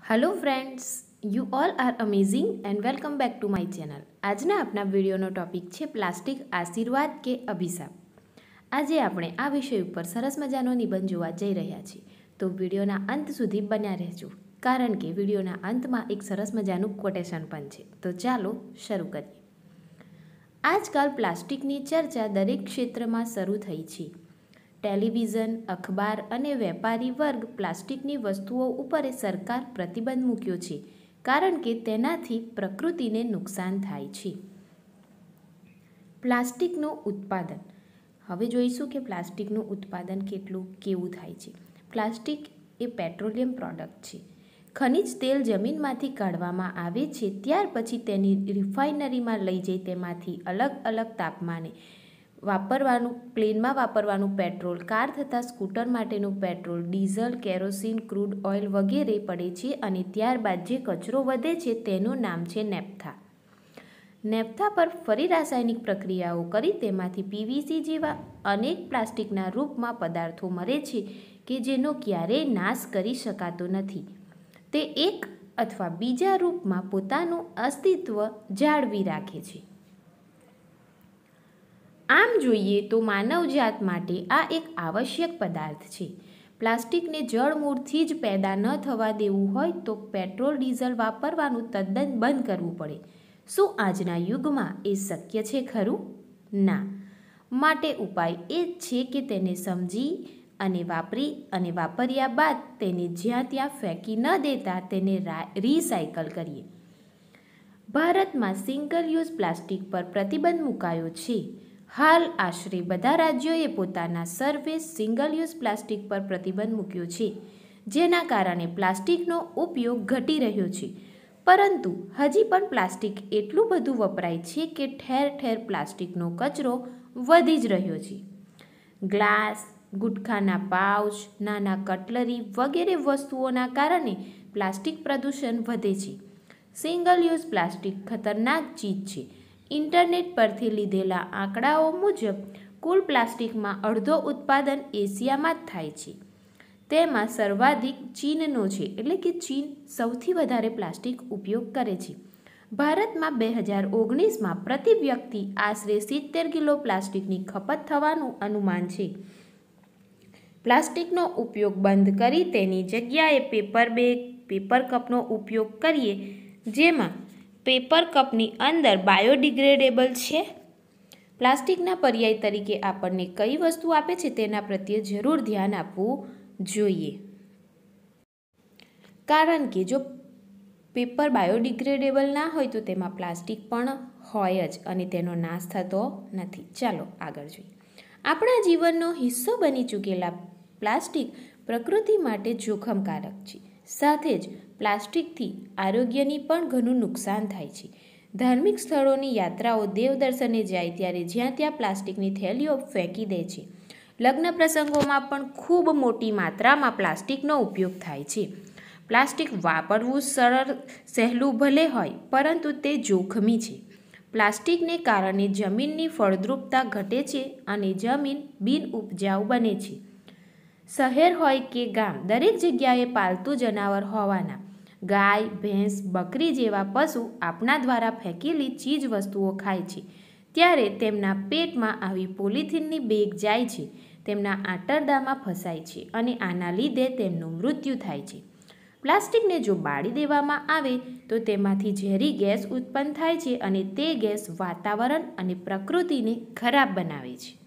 Hello friends, you all are amazing and welcome back to my channel. આજના આપણા વિડીયોનો topic છે plastic આશીર્વાદ કે અભિશાપ. આજે આપણે આ વિષય ઉપર સરસ મજાનો નિબંધ જોવા જઈ રહ્યા છીએ, તો વિડીયોના અંત સુધી બન્યા રહેજો, કારણ કે વિડીયોના અંતમાં એક સરસ મજાનું કોટેશન પણ છે. તો ચાલો શરૂ કરીએ. આજકાલ પ્લાસ્ટિકની ચર્ચા દરેક ક્ષેત્રમાં શરૂ થઈ છે. ટેલિવિઝન, અખબાર અને વેપારી વર્ગ પ્લાસ્ટિકની વસ્તુઓ ઉપર સરકાર પ્રતિબંધ મૂક્યો છે, કારણ કે તેનાથી પ્રકૃતિને નુકસાન થાય છે. પ્લાસ્ટિકનું ઉત્પાદન. હવે જોઈશું કે પ્લાસ્ટિકનું ઉત્પાદન કેવું થાય છે. પ્લાસ્ટિક એ પેટ્રોલિયમ પ્રોડક્ટ છે. ખનિજ તેલ જમીનમાંથી કાઢવામાં આવે છે, ત્યાર પછી તેની રિફાઇનરીમાં લઈ જઈ તેમાંથી અલગ અલગ તાપમાને પ્લેનમાં વાપરવાનું પેટ્રોલ, કાર તથા સ્કૂટર માટેનું petrol, diesel, kerosene, crude oil વગેરે પડે છે અને ત્યારબાદ જે કચરો વધે છે તેનું નામ છે નેપ્થા. નેપ્થા પર ફરી રાસાયણિક પ્રક્રિયાઓ કરી તેમાંથી પીવીસી જેવા અનેક પ્લાસ્ટિકના રૂપમાં પદાર્થો મળે છે કે જેનો ક્યારેય નાશ કરી શકાતો નથી. તે એક અથવા બીજા રૂપમાં પોતાનું અસ્તિત્વ જાળવી રાખે છે. આમ જોઈએ તો માનવજાત માટે આ એક આવશ્યક પદાર્થ છે. પ્લાસ્ટિકને જળમૂળથી જ પેદા ન થવા દેવું હોય તો પેટ્રોલ ડીઝલ વાપરવાનું તદ્દન બંધ કરવું પડે. શું આજના યુગમાં એ શક્ય છે ખરું? ના. માટે ઉપાય એ જ છે કે તેને સમજી અને વાપર્યા બાદ તેને જ્યાં ત્યાં ફેંકી ન દેતા તેને રિસાયકલ કરીએ. ભારતમાં સિંગલ યુઝ પ્લાસ્ટિક પર પ્રતિબંધ મુકાયો છે. હાલ આશરે બધા રાજ્યોએ પોતાના સર્વે સિંગલ યુઝ પ્લાસ્ટિક પર પ્રતિબંધ મૂક્યો છે, જેના કારણે પ્લાસ્ટિકનો ઉપયોગ ઘટી રહ્યો છે. પરંતુ હજી પણ પ્લાસ્ટિક એટલું બધું વપરાય છે કે ઠેર ઠેર પ્લાસ્ટિકનો કચરો વધી જ રહ્યો છે. ગ્લાસ, ગુટખાના પાઉચ, નાના કટલરી વગેરે વસ્તુઓના કારણે પ્લાસ્ટિક પ્રદૂષણ વધે છે. સિંગલ યુઝ પ્લાસ્ટિક ખતરનાક ચીજ છે. ઇન્ટરનેટ પરથી લીધેલા આંકડાઓ મુજબ કુલ પ્લાસ્ટિકમાં અડધો ઉત્પાદન એશિયામાં જ થાય છે. તેમાં સર્વાધિક ચીનનો છે, એટલે કે ચીન સૌથી વધારે પ્લાસ્ટિક ઉપયોગ કરે છે. ભારતમાં 2019માં પ્રતિ વ્યક્તિ આશરે 70 કિલો પ્લાસ્ટિકની ખપત થવાનું અનુમાન છે. પ્લાસ્ટિકનો ઉપયોગ બંધ કરી તેની જગ્યાએ પેપર બેગ, પેપર કપનો ઉપયોગ કરીએ, જેમાં પેપર કપની અંદર બાયોડિગ્રેડેબલ છે. પ્લાસ્ટિકના પર્યાય તરીકે આપણને કઈ વસ્તુ આપે છે તેના પ્રત્યે જરૂર ધ્યાન આપવું જોઈએ, કારણ કે જો પેપર બાયોડિગ્રેડેબલ ના હોય તો તેમાં પ્લાસ્ટિક પણ હોય જ અને તેનો નાશ થતો નથી. ચાલો આગળ જોઈએ. આપણા જીવનનો હિસ્સો બની ચૂકેલા પ્લાસ્ટિક પ્રકૃતિ માટે જોખમકારક છે. સાથે જ પ્લાસ્ટિકથી આરોગ્યની પણ ઘણું નુકસાન થાય છે. ધાર્મિક સ્થળોની યાત્રાઓ દેવદર્શને જાય ત્યારે જ્યાં ત્યાં પ્લાસ્ટિકની થેલીઓ ફેંકી દે છે. લગ્ન પ્રસંગોમાં પણ ખૂબ મોટી માત્રામાં પ્લાસ્ટિકનો ઉપયોગ થાય છે. પ્લાસ્ટિક વાપરવું સહેલું ભલે હોય, પરંતુ તે જોખમી છે. પ્લાસ્ટિકને કારણે જમીનની ફળદ્રુપતા ઘટે છે અને જમીન બિનઉપજાઉ બને છે. શહેર હોય કે ગામ, દરેક જગ્યાએ પાલતુ જનાવર હોવાના ગાય, ભેંસ, બકરી જેવા પશુ આપણા દ્વારા ફેંકેલી ચીજ વસ્તુઓ ખાય છે, ત્યારે તેમના પેટમાં આવી પોલિથીનની બેગ જાય છે, તેમના આંતરડામાં ફસાય છે અને આના લીધે તેમનું મૃત્યુ થાય છે. પ્લાસ્ટિકને જો બાળી દેવામાં આવે તો તેમાંથી ઝેરી ગેસ ઉત્પન્ન થાય છે અને તે ગેસ વાતાવરણ અને પ્રકૃતિને ખરાબ બનાવે છે.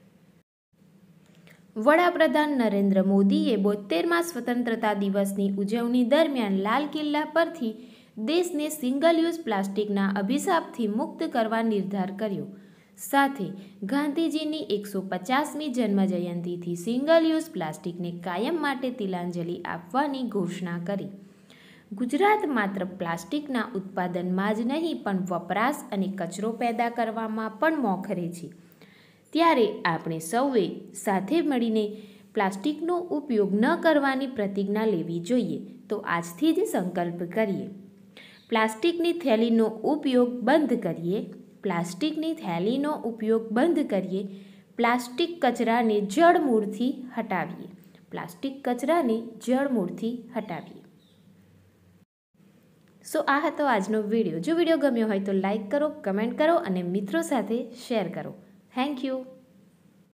વડાપ્રધાન નરેન્દ્ર મોદીએ 72મા સ્વતંત્રતા દિવસની ઉજવણી દરમિયાન લાલ કિલ્લા પરથી દેશને સિંગલ યુઝ પ્લાસ્ટિકના અભિશાપથી મુક્ત કરવા નિર્ધાર કર્યો. સાથે ગાંધીજીની 150મી જન્મજયંતિથી સિંગલ યુઝ પ્લાસ્ટિકને કાયમ માટે તિલાંજલિ આપવાની ઘોષણા કરી. ગુજરાત માત્ર પ્લાસ્ટિકના ઉત્પાદનમાં જ નહીં પણ વપરાશ અને કચરો પેદા કરવામાં પણ મોખરે છે. ત્યારે આપણે સૌએ સાથે મળીને પ્લાસ્ટિકનો ઉપયોગ ન કરવાની પ્રતિજ્ઞા લેવી જોઈએ. તો આજથી જ સંકલ્પ કરીએ. પ્લાસ્ટિકની થેલીનો ઉપયોગ બંધ કરીએ. પ્લાસ્ટિકની થેલીનો ઉપયોગ બંધ કરીએ. પ્લાસ્ટિક કચરાને જડમૂળથી હટાવીએ. પ્લાસ્ટિક કચરાને જડમૂળથી હટાવીએ. સો આ હતો આજનો વિડીયો. જો વિડીયો ગમ્યો હોય તો લાઈક કરો, કમેન્ટ કરો અને મિત્રો સાથે શેર કરો. Thank you.